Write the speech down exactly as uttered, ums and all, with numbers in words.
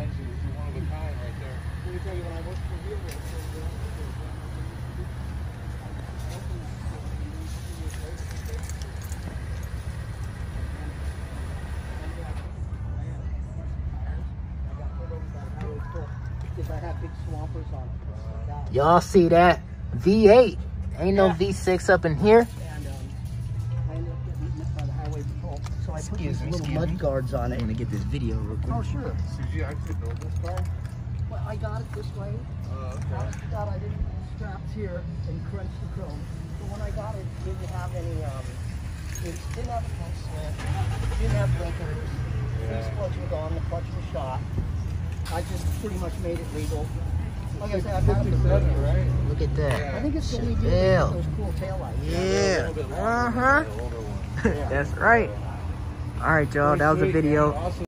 You're one of a kind right there. Let me tell you, when I worked for Wheelwright, because I have big swampers on it. Y'all see that? V eight. Ain't no Yeah. V six up in here. And um, I ended up getting eaten up by the highway patrol. So I put Excuse these me, little excuse mud me. guards on I'm it. gonna get this video real quick. Oh, sure. So did you actually build this car? Well, I got it this way. Oh, okay. Honest to God, I didn't put the straps here and crunch the chrome. But when I got it, it didn't have any, um, it didn't have a front slip, didn't have blinkers, Yeah. these plugs were gone, the clutch was shot. I just pretty much made it legal. Like I said, I've had it for fifty-seven, right? Look at that. I think it's the only deal Seville. with those cool taillights. Yeah. A little bit longer Uh huh. than the older one. That's right. All right, y'all. That was a Pretty sweet, video. man. Awesome.